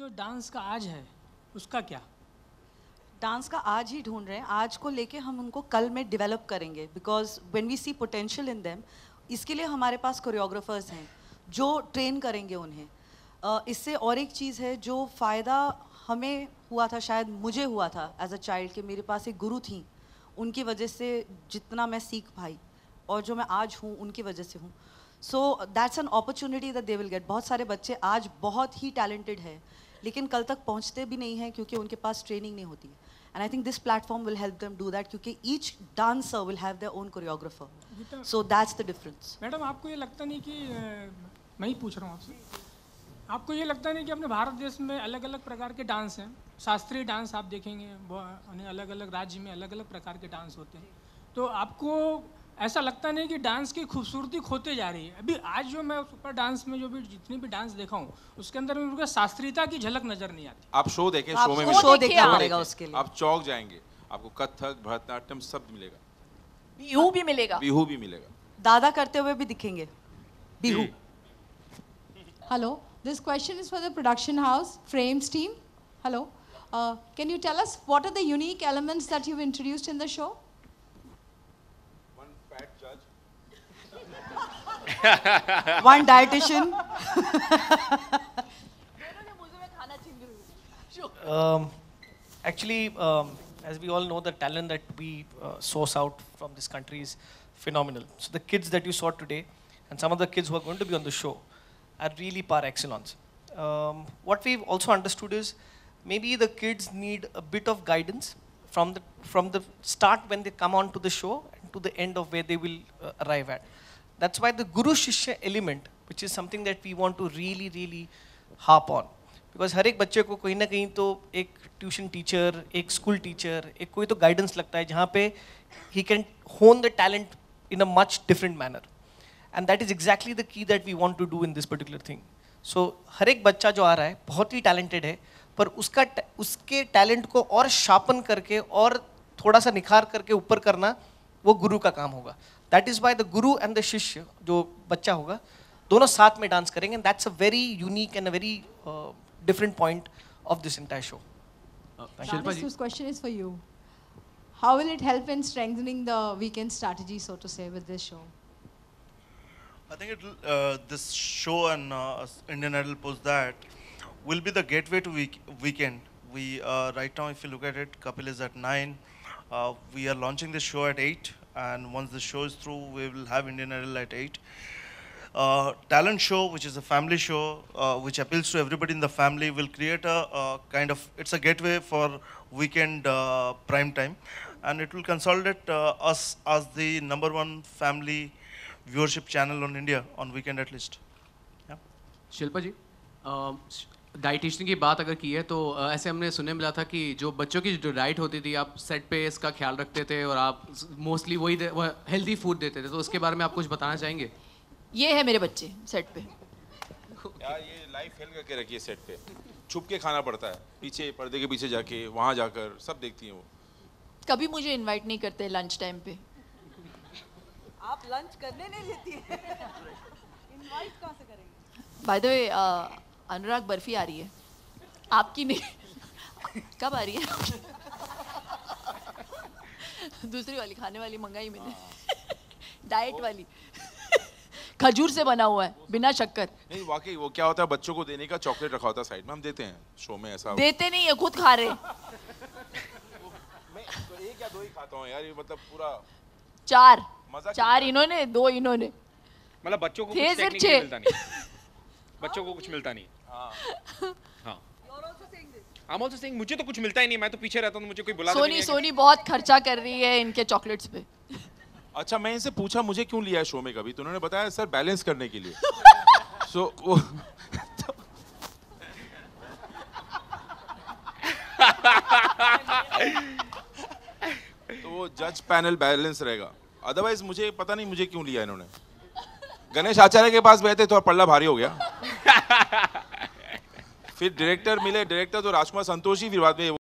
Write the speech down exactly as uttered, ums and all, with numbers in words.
जो डांस का आज है उसका क्या? डांस का आज ही ढूंढ रहे हैं, आज को लेके हम उनको कल में डेवलप करेंगे, because when we see potential in them, इसके लिए हमारे पास कोरियोग्राफर्स हैं जो ट्रेन करेंगे उन्हें। uh, इससे और एक चीज़ है जो फ़ायदा हमें हुआ था, शायद मुझे हुआ था एज अ चाइल्ड, कि मेरे पास एक गुरु थी, उनकी वजह से जितना मैं सीख पाई और जो मैं आज हूँ उनकी वजह से हूँ। So that's an opportunity that they will get. बहुत सारे बच्चे आज बहुत ही टैलेंटेड हैं लेकिन कल तक पहुँचते भी नहीं हैं क्योंकि उनके पास ट्रेनिंग नहीं होती है। And I think this platform will help them do that, क्योंकि each dancer will have their own choreographer. So that's the difference. Madam, आपको ये लगता नहीं कि मैं ही पूछ रहा हूँ आपसे, आपको ये लगता नहीं कि अपने भारत देश में अलग अलग प्रकार के डांस हैं? शास्त्रीय डांस आप देखेंगे, अलग अलग राज्य में अलग अलग प्रकार के डांस होते हैं, तो आपको ऐसा लगता नहीं कि डांस की खूबसूरती खोते जा रही है? अभी आज जो मैं सुपर डांस में जो भी जितनी भी डांस देखा हूँ उसके अंदर में मुझे शास्त्रीयता की झलक नजर नहीं आती। आप शो देखें, शो में शो देखना पड़ेगा उसके लिए। आप चौक जाएंगे, आपको कथक, भरतनाट्यम सब मिलेगा, बिहू भी मिलेगा, बिहू भी मिलेगा, दादा करते हुए भी दिखेंगे Bihu. Hello, this question is for the production house, Frames team. Hello, uh, can you tell us what are the unique elements that you've introduced in the show? One fat judge, one dietitian. um, actually, um, as we all know, the talent that we uh, source out from this country is phenomenal. So the kids that you saw today and some of the kids who are going to be on the show are really par excellence. Um, what we've also understood is maybe the kids need a bit of guidance from the, from the start when they come on to the show and to the end of where they will uh, arrive at. That's why the Guru Shishya element, which is something that we want to really, really harp on. Because हर एक बच्चे को कहीं ना कहीं तो एक tuition teacher, एक school teacher, एक कोई तो गाइडेंस लगता है जहाँ पे he can hone the talent in a much different manner. And that is exactly the key that we want to do in this particular thing. So हर एक बच्चा जो आ रहा है बहुत ही talented है, पर उसका उसके talent को और sharpen करके और थोड़ा सा निखार करके ऊपर करना वो गुरु का काम होगा. That is why the guru and the शिष्य जो बच्चा होगा दोनों साथ में डांस करेंगे, and that's a very unique and a very uh, different point of this entire show. Uh, Shilpa, this question is for you. How will it help in strengthening the weekend strategy, so to say, with this show? I think it'll, uh, this show and uh, Indian Idol post that will be the gateway to week weekend. We uh, right now, if you look at it, Kapil is at nine. Uh, we are launching this show at eight, and once the show is through, we will have Indian Idol at eight. Uh, talent show, which is a family show, uh, which appeals to everybody in the family, will create a uh, kind of, it's a gateway for weekend uh, prime time, and it will consolidate uh, us as the number one family viewership channel on India on weekend at least. Yeah. Shilpa ji, dietitian की बात अगर की है तो uh, ऐसे हमने सुनने मिला था कि जो बच्चों की जो डाइट होती थी आप सेट पे इसका ख्याल रखते थे और आप मोस्टली वही हेल्दी फूड देते थे, तो उसके बारे में आप कुछ बताना चाहेंगे? ये है मेरे बच्चे सेट पे। यार ये लाइव फेल करके रखिए सेट पे, छुप के खाना पड़ता है, पीछे पर्दे के पीछे जाके, वहाँ जाकर सब देखती हैं वो। कभी मुझे इनवाइट नहीं करते लंच टाइम पे। आप लंच करने नहीं देती है, इनवाइट कहाँ से करेंगे? By the way Anurag Barfi आ रही है, आपकी नहीं कब आ रही है? दूसरी वाली खाने वाली मंगाई मैंने, डाइट वाली, खजूर से बना हुआ है बिना शक्कर। नहीं वाकई वो क्या होता है, बच्चों को देने का चॉकलेट रखा होता है साइड में, हम देते हैं शो में। ऐसा देते नहीं है, खुद खा रहे। मैं तो एक या दो ही खाता हूँ यार, ये मतलब पूरा चार चार इन्होंने, दो इन्होंने, मतलब बच्चों को कुछ टेक्निकली मिलता नहीं, बच्चों को कुछ मिलता नहीं। हाँ I'm also saying मुझे तो कुछ मिलता ही नहीं, मैं तो पीछे रहता हूँ, मुझे कोई बुलाता नहीं है। सोनी सोनी बहुत खर्चा कर रही है इनके चॉकलेट्स पे। अच्छा, मैं इनसे पूछा मुझे क्यों लिया है शो में कभी, तो उन्होंने बताया सर बैलेंस करने के लिए। सो so, वो तो वो जज पैनल बैलेंस रहेगा, अदरवाइज मुझे पता नहीं मुझे क्यों लिया इन्होंने। गणेश आचार्य के पास गए थे तो पल्ला भारी हो गया। फिर डायरेक्टर मिले, डायरेक्टर तो राजकुमार संतोषी, फिर बाद में